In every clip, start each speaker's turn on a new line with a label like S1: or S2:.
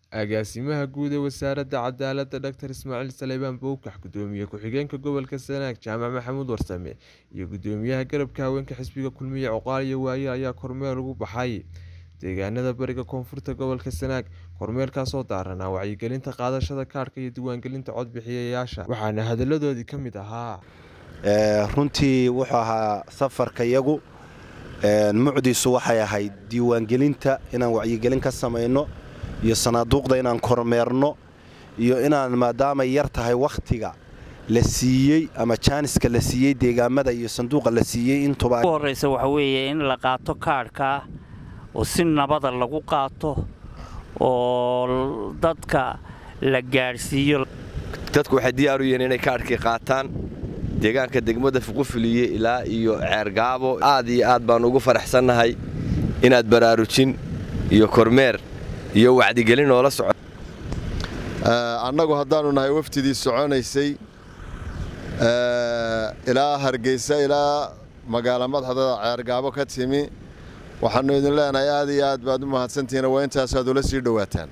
S1: agaasimaha guud ee wasaaradda cadaaladda Dr. Ismaaciil Saleebaan Bowkax, gudoomiye ku-xigeenka gobolka Sanaag Jaamac Maxamuud Warsame iyo gudoomiyaha garabka haweenka xisbiga kulmiye Coqaal iyo Waaye ayaa kormeer ugu baxay deegaanada bariga koonfurta gobolka Sanaag. kormeerkaas oo daarana wacyigelinta qaadashada kaarka iyo diiwaangelinta codbixiyayaasha, waxaana hadaladoodii ka mid ahaa
S2: runtii wuxuu ahaa safarka iyagu mucdiisu waxay ahayd diiwaangelinta inaan wacyigelin ka samayno iyo sanaaduuqda inaan kormeerno iyo inaan maadaama yar tahay waqtiga la siiyey ama jaaniska la siiyey deegaamada iyo sanduuqa la siiyey intuba
S3: horeysa waxa weeye in la qaato kaarka oo si nabada lagu qaato oo dadka la gaarsiiyo.
S4: dadku waxay diyaar u yihiin inay kaarkii qaataan deegaanka degmada Fuqufiliye ilaa iyo Ceergaabo. aad iyo aad baan ugu faraxsanahay inaad baraarujin iyo kormeer iyo wacdigelin oo la socdo.
S5: annagu haddaanu nahay wafdidii soconaysay ilaa Hargeysa ilaa magaala madaxda Ceergaabo ka timi, waxaanu idin leenahay aad iyo aad baad u mahadsantihiin, waa intaas aad ula sii dhawaataan.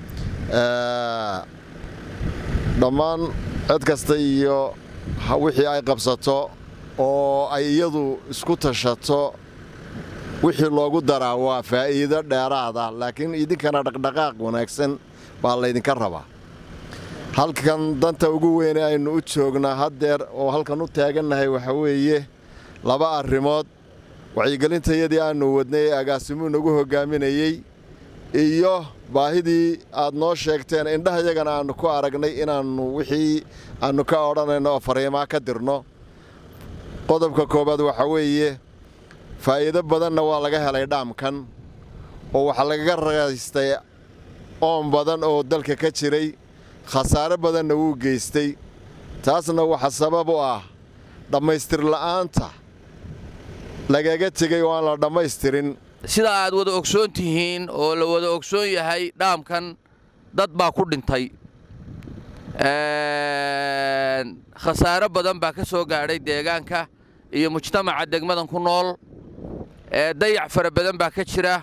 S5: dhammaan cid kasta iyo wixii ay qabsato oo ay iyadu isku tashato wixii loogu daraa waa faa'iido dheeraad ah, laakiin idinkana dhaqdhaqaaq wanaagsan baa laydinka rabaa. halkan danta ugu weyn aynu u joognaa haddeer oo halkan u taagannahay waxa weeye laba arrimood: wacyigelintayadii aanu wadnay ee agaasimuhu nagu hogaaminayey iyo baahidii aad noo sheegteen indhahayagana aanu ku aragnay inaannu wixii aanu ka odhanayno oo fariimaa ka dirno. qodobka koobaad waxa weeye faa'iido badanna waa laga helay dhaamkan oo waxa lagaga ragaystay oon badan oo dalka ka jiray, khasaare badanna wuu geystay. taasna waxa sabab u ah dhammaystir la'aanta lagaga tegay oo aan la dhammaystirin.
S6: sida aad wada ogsoon tihiin oo la wada ogsoon yahay dhaamkan dad baa ku dhintay, khasaare badan baa ka soo gaadhay deegaanka iyo mujtamaca degmadan ku nool, dayac fara badan baa ka jira,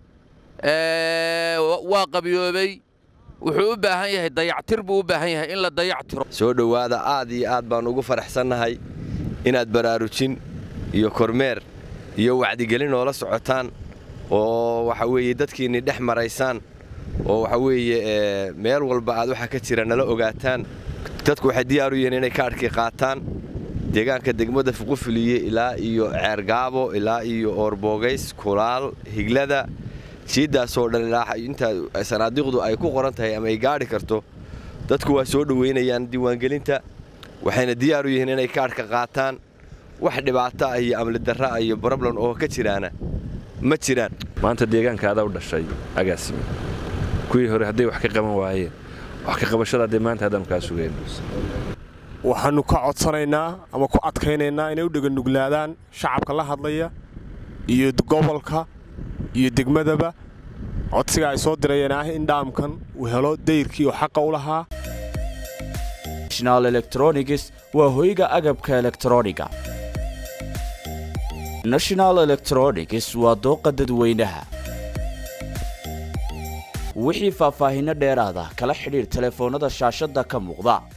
S6: waa qabiyoobay, wuxuu u baahan yahay dayactir buu u baahan yahay in la dayactiro.
S4: soo dhawaada, aad iyo aad baan ugu faraxsanahay inaad baraarujin iyo kormeer iyo wacdigelin oo la socotaan oo waxa weeye dadkiinni dhex maraysaan oo waxa weeye meel walba aad waxa ka jira nala ogaataan. dadku waxay diyaar u yihiin inay kaarkii qaataan deegaanka degmada Fuqufiliye ilaa iyo Ceergaabo ilaa iyo Orbogays, Kulaal, Higlada, jiidaasoo dhan ilaa inta sanaaduuqdu ay ku qoran tahay ama ay gaari karto. dadku waa soo dhaweynayaan diiwaangelinta, waxayna diyaar u yihiin inay kaarka qaataan. wax dhibaato ah iyo amni darro iyo problem oo ka jiraana ma jiraan.
S7: maanta deegaankaada u dhashay agaasimi kuwii hore hadday wax ka qaban waayeen wax ka qabashada maanta hadaan ka sugeen.
S8: waxaanu ka codsanaynaa ama ku adkaynaynaa inay u dhagan nuglaadaan shacabka la hadlaya iyo gobolka iyo degmadaba. codsiga ay soo dirayeen ah in dhaamkan uu helo dayrkii oo xaq u lahaa.
S9: National Electronics waa hoyga agabka elektrooniga. National Electronics waa dooqa dadweynaha. wixii faahfaahin dheeraad ah kala xiriir telefoonada shaashada ka muuqda.